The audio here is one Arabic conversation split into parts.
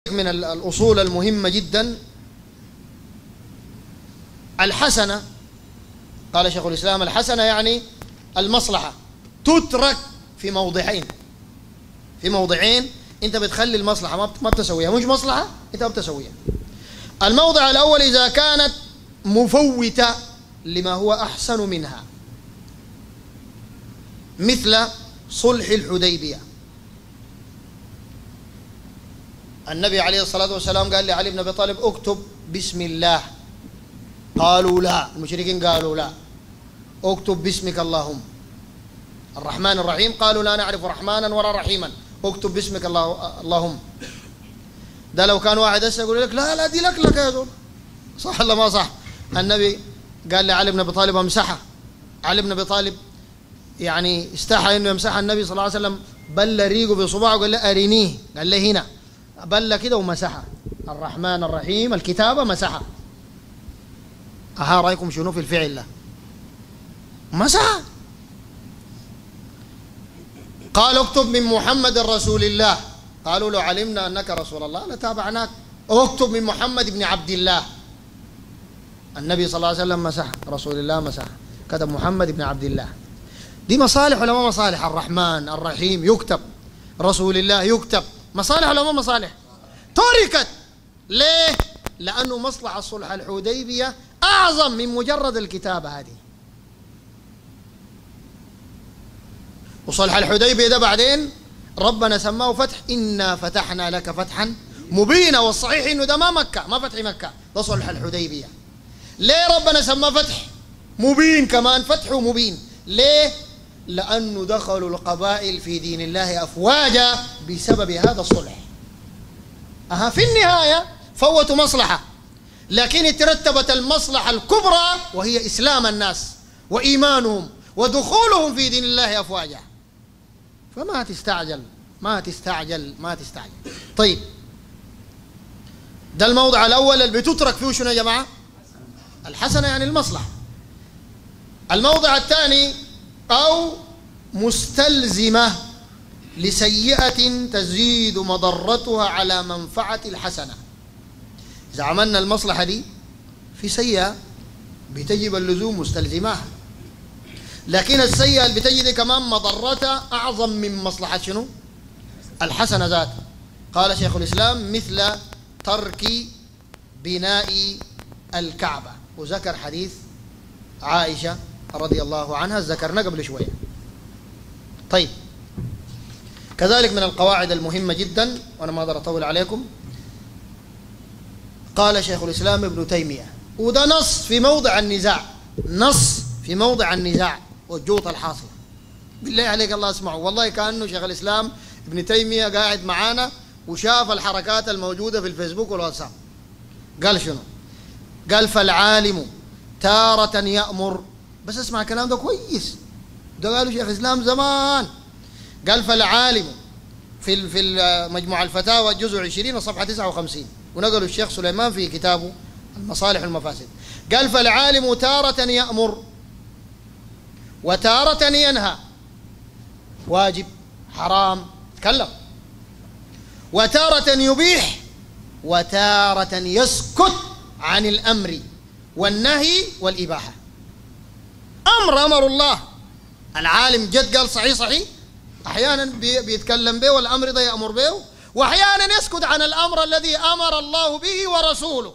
من الأصول المهمة جدا الحسنة. قال شيخ الإسلام الحسنة يعني المصلحة تترك في موضعين، في موضعين أنت بتخلي المصلحة ما بتسويها، مش مصلحة أنت ما بتسويها. الموضع الأول إذا كانت مفوتة لما هو أحسن منها، مثل صلح الحديبية. النبي عليه الصلاة والسلام قال لعلي بن أبي طالب اكتب بسم الله، قالوا لا، المشركين قالوا لا، اكتب باسمك اللهم الرحمن الرحيم، قالوا لا نعرف رحمانا ولا رحيما، اكتب باسمك اللهم. ده لو كان واحد هسه يقول لك لا دي لك يا زول، صح ولا ما صح؟ النبي قال لعلي بن ابي طالب امسحها. علي بن ابي طالب يعني استحى انه يمسحها، النبي صلى الله عليه وسلم بل ريقه بصباعه وقال له ارينيه، قال له هنا، بل كده ومسحها الرحمن الرحيم، الكتابه مسحها. رايكم شنو في الفعل ده؟ مسحها. قال اكتب من محمد رسول الله، قالوا لو علمنا انك رسول الله لتابعناك، اكتب من محمد بن عبد الله. النبي صلى الله عليه وسلم مسح، رسول الله مسح، كتب محمد بن عبد الله. دي مصالح ولا ما مصالح؟ الرحمن الرحيم يكتب، رسول الله يكتب، مصالح ولا ما مصالح؟ تركت ليه؟ لأنه مصلحة صلح الحديبية أعظم من مجرد الكتابة هذه. وصلح الحديبية ده بعدين ربنا سماه فتح، إنا فتحنا لك فتحا مبينا، والصحيح إنه ده ما مكة، ما فتح مكة، ده صلح الحديبية. ليه ربنا سماه فتح مبين كمان؟ فتح مبين ليه؟ لأنه دخلوا القبائل في دين الله أفواجا بسبب هذا الصلح. في النهاية فوتوا مصلحة، لكن ترتبت المصلحة الكبرى وهي إسلام الناس وإيمانهم ودخولهم في دين الله أفواجا. فما تستعجل ما تستعجل ما تستعجل. طيب، ده الموضع الأول اللي بتترك فيه شنو يا جماعة؟ الحسنة يعني المصلحة. الموضع الثاني أو مستلزمة لسيئة تزيد مضرتها على منفعة الحسنة. إذا عملنا المصلحة دي في سيئة بتجب اللزوم مستلزمها، لكن السيئة اللي بتجي دي كمان مضرتها أعظم من مصلحة شنو؟ الحسنة ذات. قال شيخ الإسلام مثل ترك بناء الكعبة، وذكر حديث عائشة رضي الله عنها ذكرنا قبل شوية. طيب، كذلك من القواعد المهمة جدا، وأنا ما أقدر أطول عليكم، قال شيخ الإسلام ابن تيمية، وده نص في موضع النزاع، نص في موضع النزاع والجوط الحاصلة. بالله عليك الله اسمعه، والله كأنه شيخ الإسلام ابن تيمية قاعد معانا وشاف الحركات الموجودة في الفيسبوك والواتساب. قال شنو؟ قال فالعالم تارة يأمر، بس اسمع الكلام ده كويس، ده قالوا شيخ الإسلام زمان. قال فالعالم في مجموع الفتاوى الجزء 20 صفحة 59، ونقلوا الشيخ سليمان في كتابه المصالح والمفاسد. قال فالعالم تارة يأمر وتارة ينهى، واجب حرام تكلم، وتارة يبيح وتارة يسكت عن الأمر والنهي والإباحة. أمر الله، العالم جد قال صحيح، أحيانا بيتكلم به والأمر ده يأمر به، وأحيانا يسكت عن الأمر الذي أمر الله به ورسوله،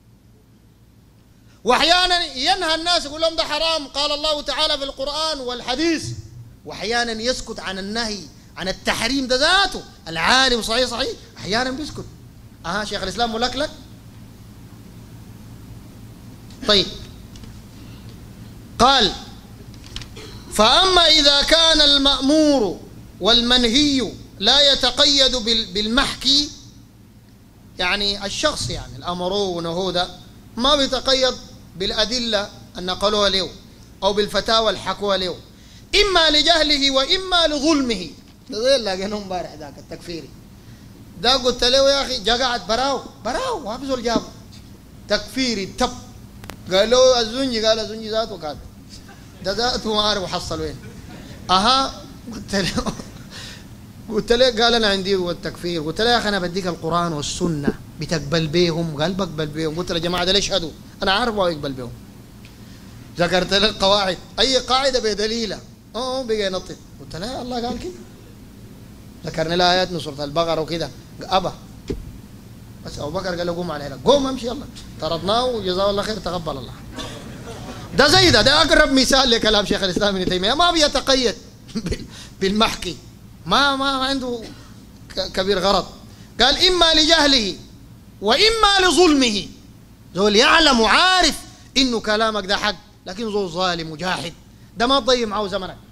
وأحيانا ينهى الناس يقول لهم ده حرام قال الله تعالى في القرآن والحديث، وأحيانا يسكت عن النهي عن التحريم ده ذاته. العالم صحيح أحيانا بيسكت. شيخ الإسلام ملكلك. طيب، قال فأما إذا كان المأمور والمنهي لا يتقيد بالمحكي، يعني الشخص يعني الأمر ونهو ده ما بيتقيد بالأدلة أن نقلوها له أو بالفتاوى الحكوها له، إما لجهله وإما لظلمه. ده زي اللي لقيناه امبارح ذاك التكفيري ده، قلت له يا أخي جا قاعد براو ما في زول جابه تكفيري تب، قال له الزنجي، قال الزنجي ذاته كذا، ده ذاته ما عارف حصل وين. قلت له قلت له، قال انا عندي هو التكفير. قلت له يا اخي انا بديك القران والسنه بتقبل بيهم؟ قال بقبل بيهم. قلت له يا جماعه ده ليش يشهدوا؟ انا عارف ما يقبل بيهم. ذكرت له القواعد، اي قاعده بدليلها بقى ينطط. قلت له يا الله قال كده. ذكرنا له ايات من سوره البقره وكده، ابى. بس ابو بكر قال له قوم على هنا، قوم امشي يلا. طردناه وجزاه الله خير، تقبل الله. ده زي ده اقرب مثال لكلام شيخ الاسلام ابن تيميه، ما بيتقيد بالمحكي، ما عنده كبير غرض. قال اما لجهله واما لظلمه. زول يعلم وعارف انه كلامك ده حق، لكن زول ظالم وجاحد، ده ما تضيع معه زمنك.